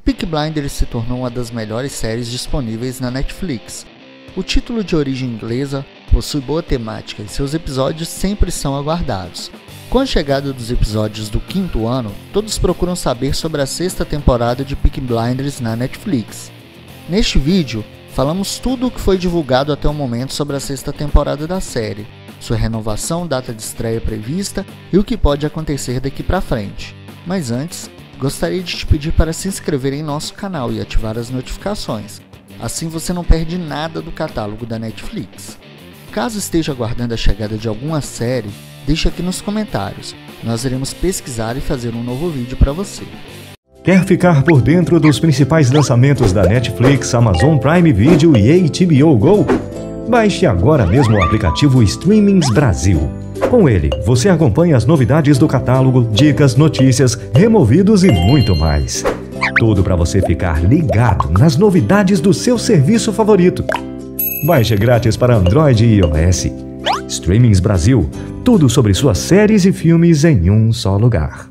Peaky Blinders se tornou uma das melhores séries disponíveis na Netflix. O título de origem inglesa possui boa temática e seus episódios sempre são aguardados. Com a chegada dos episódios do 5º ano, todos procuram saber sobre a 6ª temporada de Peaky Blinders na Netflix. Neste vídeo, falamos tudo o que foi divulgado até o momento sobre a 6ª temporada da série, sua renovação, data de estreia prevista e o que pode acontecer daqui para frente. Mas antes, gostaria de te pedir para se inscrever em nosso canal e ativar as notificações, assim você não perde nada do catálogo da Netflix. Caso esteja aguardando a chegada de alguma série, deixe aqui nos comentários, nós iremos pesquisar e fazer um novo vídeo para você. Quer ficar por dentro dos principais lançamentos da Netflix, Amazon Prime Video e HBO Go? Baixe agora mesmo o aplicativo Streamings Brasil. Com ele, você acompanha as novidades do catálogo, dicas, notícias, removidos e muito mais. Tudo para você ficar ligado nas novidades do seu serviço favorito. Baixe grátis para Android e iOS. Streamings Brasil, tudo sobre suas séries e filmes em um só lugar.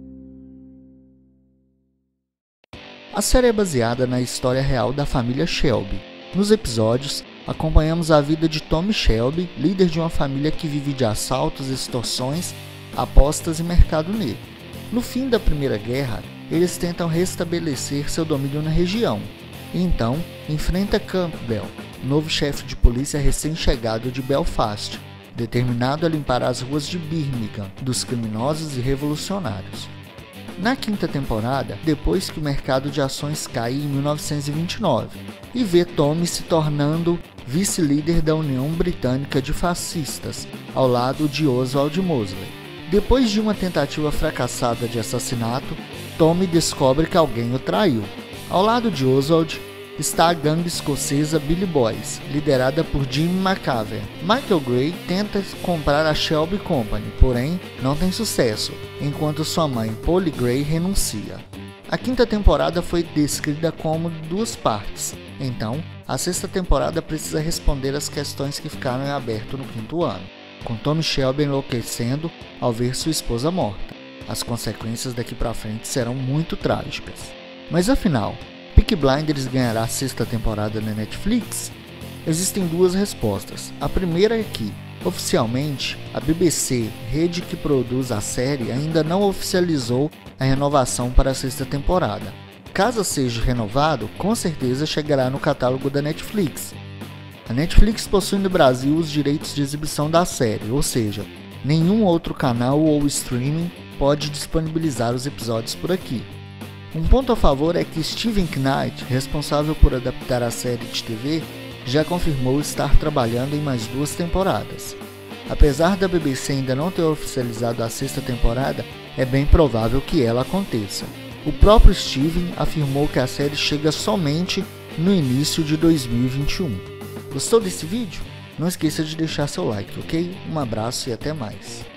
A série é baseada na história real da família Shelby. Nos episódios, acompanhamos a vida de Tommy Shelby, líder de uma família que vive de assaltos, extorsões, apostas e mercado negro. No fim da Primeira Guerra, eles tentam restabelecer seu domínio na região, e então enfrenta Campbell, novo chefe de polícia recém-chegado de Belfast, determinado a limpar as ruas de Birmingham dos criminosos e revolucionários. Na 5ª temporada, depois que o mercado de ações cai em 1929, e vê Tommy se tornando vice-líder da União Britânica de Fascistas, ao lado de Oswald Mosley. Depois de uma tentativa fracassada de assassinato, Tommy descobre que alguém o traiu. Ao lado de Oswald está a gangue escocesa Billy Boys, liderada por Jimmy McAven. Michael Gray tenta comprar a Shelby Company, porém não tem sucesso, enquanto sua mãe, Polly Gray, renuncia. A 5ª temporada foi descrita como 2 partes, então a 6ª temporada precisa responder as questões que ficaram em aberto no 5º ano, com Tommy Shelby enlouquecendo ao ver sua esposa morta. As consequências daqui para frente serão muito trágicas. Mas afinal, Peaky Blinders ganhará a 6ª temporada na Netflix? Existem 2 respostas. A primeira é que, oficialmente, a BBC, rede que produz a série, ainda não oficializou a renovação para a 6ª temporada. Caso seja renovado, com certeza chegará no catálogo da Netflix. A Netflix possui no Brasil os direitos de exibição da série, ou seja, nenhum outro canal ou streaming pode disponibilizar os episódios por aqui. Um ponto a favor é que Steven Knight, responsável por adaptar a série de TV, já confirmou estar trabalhando em mais 2 temporadas. Apesar da BBC ainda não ter oficializado a 6ª temporada, é bem provável que ela aconteça. O próprio Steven afirmou que a série chega somente no início de 2021. Gostou desse vídeo? Não esqueça de deixar seu like, ok? Um abraço e até mais.